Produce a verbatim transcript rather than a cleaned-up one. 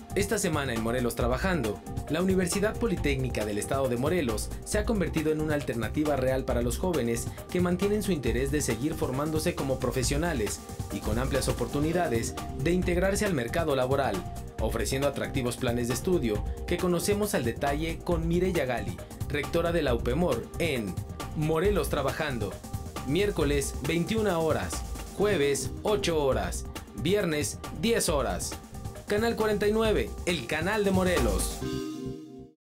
Esta semana en Morelos Trabajando, la Universidad Politécnica del Estado de Morelos se ha convertido en una alternativa real para los jóvenes que mantienen su interés de seguir formándose como profesionales y con amplias oportunidades de integrarse al mercado laboral, ofreciendo atractivos planes de estudio que conocemos al detalle con Mireya Gali, rectora de la UPEMOR, en Morelos Trabajando. Miércoles veintiuna horas, jueves ocho horas, viernes diez horas. Canal cuarenta y nueve, el canal de Morelos.